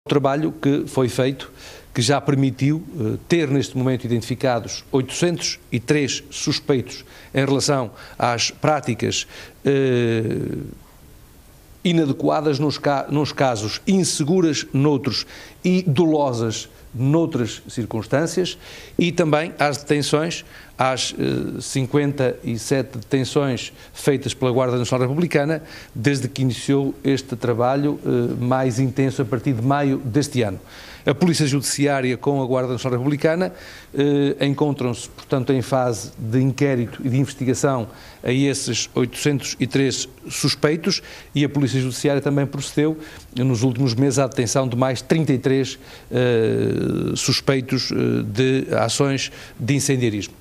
Trabalho que foi feito, que já permitiu ter neste momento identificados 803 suspeitos em relação às práticas inadequadas nos casos, inseguras noutros e dolosas noutras circunstâncias, e também às detenções, às 57 detenções feitas pela Guarda Nacional Republicana, desde que iniciou este trabalho mais intenso a partir de maio deste ano. A Polícia Judiciária com a Guarda Nacional Republicana encontram-se, portanto, em fase de inquérito e de investigação a esses 803 suspeitos, e a Polícia Judiciária também procedeu, nos últimos meses, à detenção de mais 33 suspeitos de ações de incendiarismo.